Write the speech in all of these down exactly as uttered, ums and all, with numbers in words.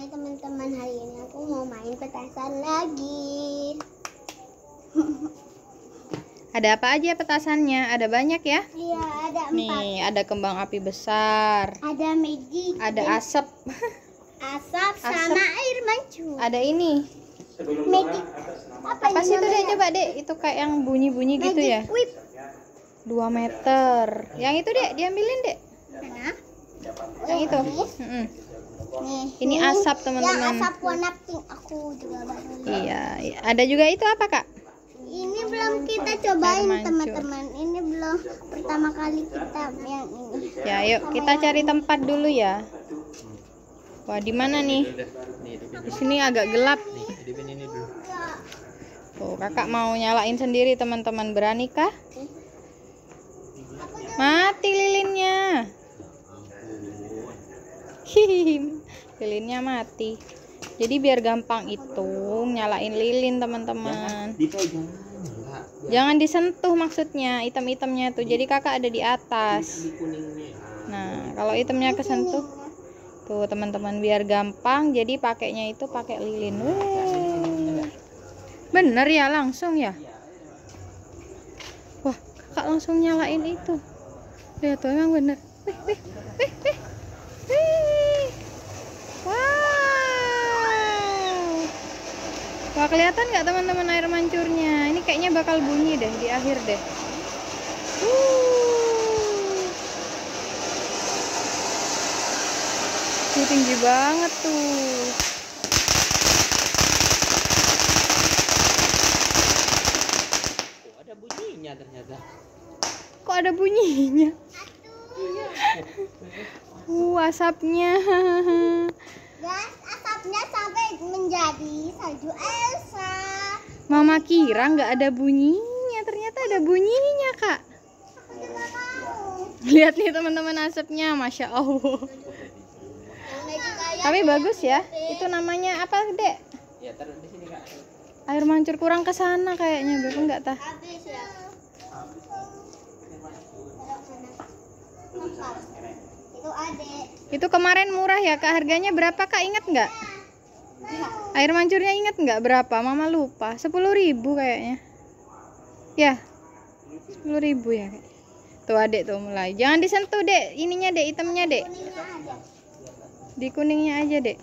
Hai teman-teman, hari ini aku mau main petasan lagi. Ada apa aja petasannya? Ada banyak ya? Iya, ada empat. Nih, ada kembang api besar. Ada magic. Ada asap. Asap sama Asap. air mancur. Ada ini. Magic. Apa, Apa sih itu deh? Coba deh. Itu kayak yang bunyi-bunyi gitu ya. Whip. dua meter. Yang itu deh, diambilin deh. Mana? Yang itu. Mm-mm. Nih, Ini asap teman-teman. Yang asap warna pink aku juga baru. Iya, iya. Ada juga itu apa kak? Ini belum kita cobain Air mancur. teman-teman. Ini belum pertama kali kita yang ini. Ya, yuk kita cari tempat dulu ya. Wah, di mana nih? Di sini agak gelap. Tuh, kakak mau nyalain sendiri teman-teman. Berani kah? Mati lilinnya. Hihi, lilinnya mati. Jadi biar gampang itu nyalain lilin teman-teman. Jangan disentuh maksudnya item-itemnya tuh. Jadi kakak ada di atas. Nah, kalau itemnya kesentuh tuh teman-teman biar gampang. Jadi pakainya itu pakai lilin. Wih. Bener ya langsung ya. Wah, kakak langsung nyalain itu. Lihat tuh emang bener. Wih, wih, wih, wih. Wih. Wow. Wah, kelihatan nggak teman-teman air mancurnya? Ini kayaknya bakal bunyi deh di akhir deh. Uh. Ini tinggi banget tuh. Kok ada bunyinya ternyata? Kok ada bunyinya? Uh, asapnya. Guys, asapnya sampai menjadi salju Elsa. Mama kira nggak ada bunyinya, ternyata ada bunyinya kak. Aku juga mau. Lihat nih teman-teman asapnya, masya Allah. Tapi bagus ya. Itu namanya apa dek? Ya taruh di sini kak. Air mancur kurang ke sana kayaknya, Beb, enggak tah? Habis ya. Itu adek. Itu kemarin murah ya kak, harganya berapa kak, ingat nggak? Air mancurnya ingat nggak berapa? Mama lupa. Sepuluh ribu kayaknya. Ya, sepuluh ribu ya kak. Tuh adek tuh mulai. Jangan disentuh dek, ininya dek, itemnya dek. Kuningnya ada. Di kuningnya aja dek.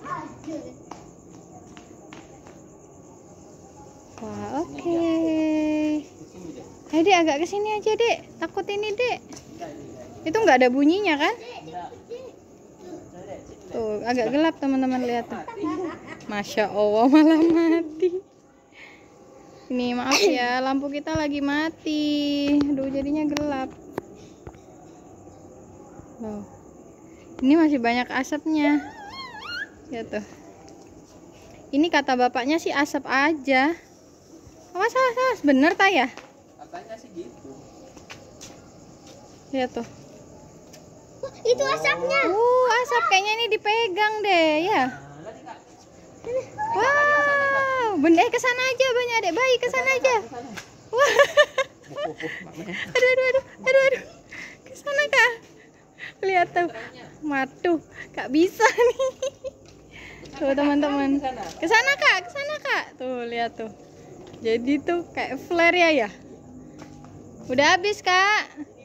Wah, oke. Okay. Ayo dek agak kesini aja dek. Takut ini dek. Itu nggak ada bunyinya kan? Tuh agak gelap teman-teman, lihat tuh. Masya Allah malah mati. Ini maaf ya, lampu kita lagi mati. Aduh jadinya gelap. Loh. Ini masih banyak asapnya. Ya tuh. Ini kata bapaknya sih asap aja. Awas awas awas, bener tak ya? Katanya sih gitu. Lihat tuh. Wah, itu asapnya. Uh, asap kayaknya ini dipegang deh ya. Wow, bener ke sana aja banyak adek bayi, ke sana aja. Wah. Aduh aduh aduh aduh aduh. Ke sana kak. Lihat tuh. Waduh, kak bisa nih. Tuh teman-teman. Ke sana kak, ke sana kak. Tuh lihat tuh. Jadi tuh kayak flare ya ya. Udah habis kak.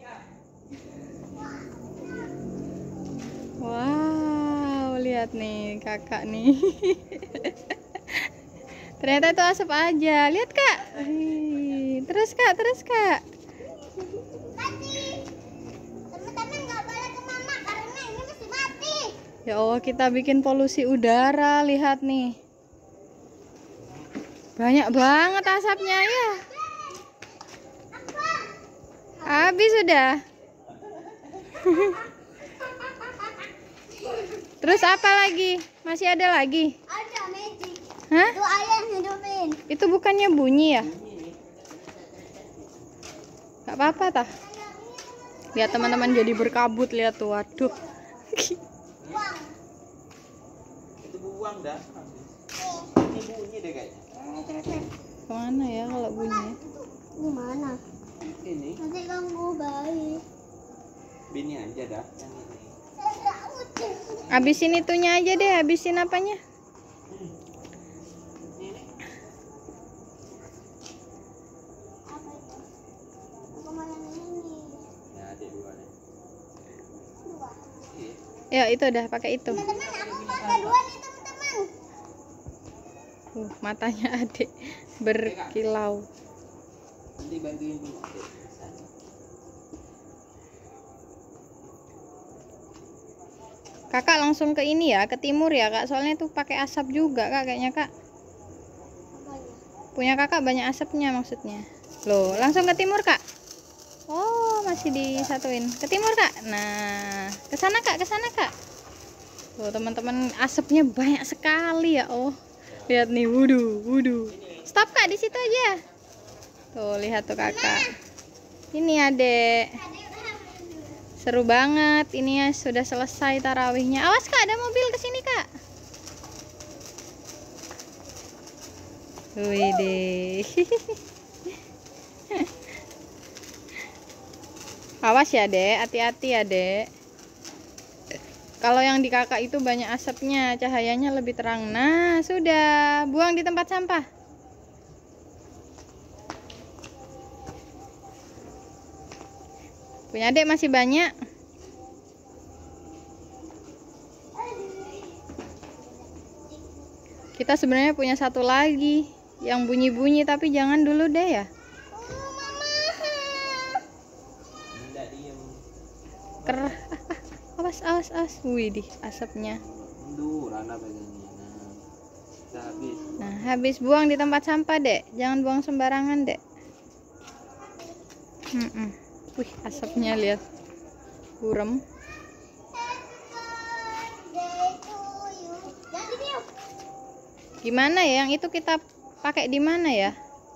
Wow, lihat nih kakak nih. Ternyata itu asap aja. Lihat kak. Wih, terus kak, terus kak. Mati. Teman-teman nggak boleh ke mama karena ini masih mati. Ya Allah, kita bikin polusi udara. Lihat nih. Banyak banget asapnya ya. Habis sudah. Terus apa lagi? Masih ada lagi? Ada magic. Hah? Itu ayam hidupin. Itu bukannya bunyi ya? Gak apa-apa tah. Lihat teman-teman jadi berkabut, lihat tuh. Waduh. Uang. Itu buang dah. Ini bunyi deh kayaknya. Kemana ya kalau bunyi? Ini mana? Ini Nanti ganggu bayi. bini aja dah. Yang ini. Saya udah udah. Habisin itunya aja deh, habisin apanya? adik dua nih. Dua. Iya. Ya itu udah pakai itu. Teman-teman, aku pakai dua nih teman-teman. Uh, matanya adik berkilau. Nanti bantuin dulu adik. Kakak langsung ke ini ya, ke timur ya kak. Soalnya tuh pakai asap juga kak kayaknya kak. Punya kakak banyak asapnya maksudnya. Loh, langsung ke timur kak. Oh, masih disatuin. Ke timur kak. Nah, ke sana kak, ke sana kak. Loh, teman-teman, asapnya banyak sekali ya. Oh, lihat nih, wudu, wudu. Stop kak di situ aja. Tuh, lihat tuh kakak. Ini adek. Seru banget. Ini ya sudah selesai tarawihnya. Awas kak, ada mobil ke sini kak. Wih deh. Awas ya dek, hati-hati ya dek. Kalau yang di kakak itu banyak asapnya, cahayanya lebih terang. Nah sudah, buang di tempat sampah. Punya adek masih banyak. Kita sebenarnya punya satu lagi yang bunyi-bunyi, tapi jangan dulu deh ya. Oh, mama. Enggak diem. Ker awas awas awas. Wih di asapnya. Duh, Rana pegangnya. Nah, kita habis. Nah habis, buang di tempat sampah dek. Jangan buang sembarangan dek. Mm -mm. Wih asapnya lihat. Burem. Gimana ya yang itu kita pakai di mana ya?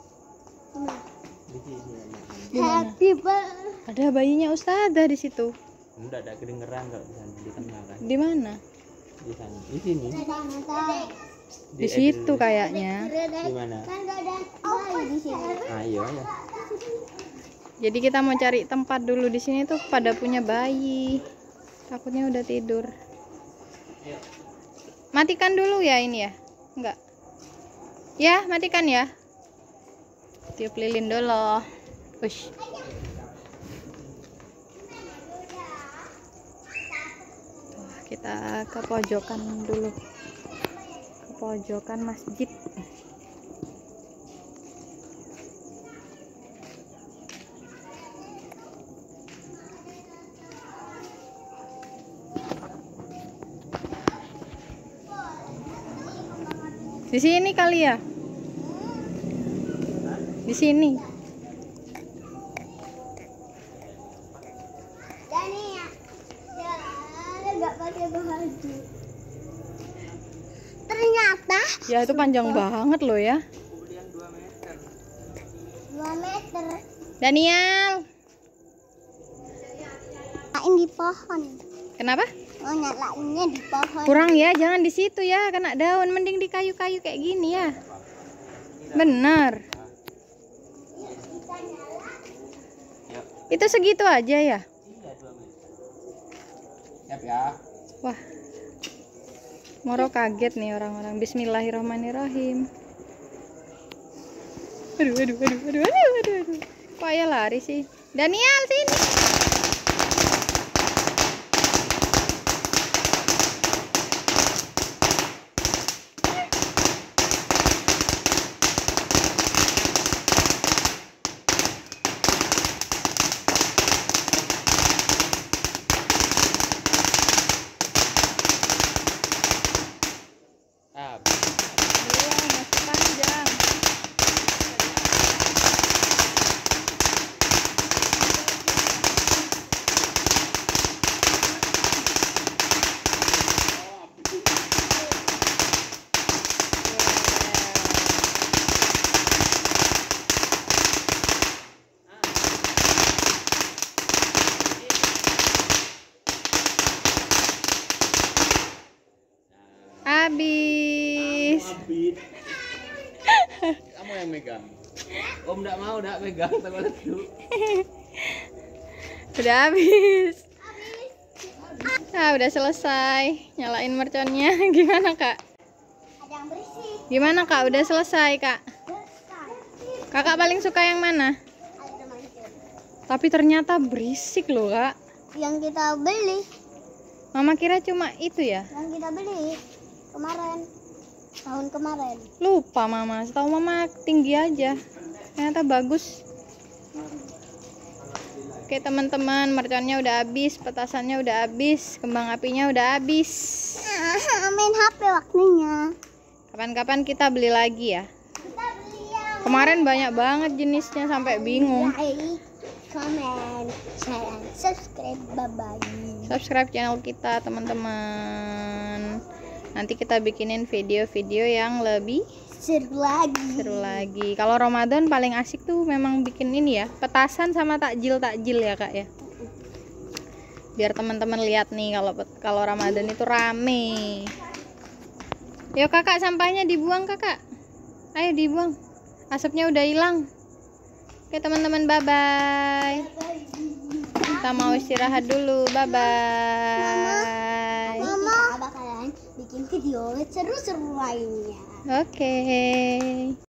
Di sini. Di mana? Happy birthday. Ada bayinya Ustazah di situ. Enggak ada kedengeran kalau di sana di tengah kan. Di mana? Di sana. Di sini. Di situ kayaknya. Di mana? Kan gak ada bayi di sini. Ah, iya ya. Jadi kita mau cari tempat dulu. Di sini tuh pada punya bayi. Takutnya udah tidur. Matikan dulu ya ini ya. Enggak. Ya, matikan ya. Tiup lilin dulu. Ush. Tuh, kita ke pojokan dulu. Ke pojokan masjid. Di sini kali ya? Di sini. Dani ya. Ya, enggak pakai baju. Ternyata Ya itu panjang banget loh ya. Kemudian dua meter. dua meter. Daniel. Nyalain di pohon. Kenapa? Oh, nyalainnya di pohon. Kurang ya, jangan di situ ya, kena daun. Mending di kayu-kayu kayak gini ya. Bener. Ya. Itu segitu aja ya. Iya, dua meter. Siap ya. Wah. Moro kaget nih orang-orang. Bismillahirrahmanirrahim. Aduh, aduh, aduh, aduh, aduh, aduh, aduh. Kok ayah lari sih? Daniel, sini. Ah, Wah, masih panjang. Habis. habis. Kamu yang megang. Om enggak mau, enggak megang, takut lesu. Udah habis. Nah, udah selesai. Nyalain merconnya. Gimana, Kak? Ada yang bersih. Gimana, Kak? Udah selesai, Kak? Besar. Kakak paling suka yang mana? Ada mancur. Tapi ternyata berisik loh kak. Yang kita beli, Mama kira cuma itu ya. yang kita beli kemarin, tahun kemarin. Lupa mama. Setahu mama tinggi aja. Ternyata bagus. Oke teman-teman, merconnya udah habis, petasannya udah habis, kembang apinya udah habis. Ah, main H P waktunya. Kapan-kapan kita beli lagi ya. Kita beli yang Kemarin banyak banget jenisnya sampai bingung. like, comment, share, and subscribe. Bye bye. Subscribe channel kita teman-teman. Nanti kita bikinin video-video yang lebih Seru lagi. seru lagi. Kalau Ramadan paling asik tuh memang bikin ini ya, petasan sama takjil-takjil ya kak ya. Biar teman-teman lihat nih kalau kalau Ramadan itu rame. Yuk kakak, sampahnya dibuang kakak. Ayo dibuang. Asapnya udah hilang. Oke teman-teman, bye bye. Kita mau istirahat dulu. Bye bye. Mama bakalan bikin video seru-seru lainnya. Oke.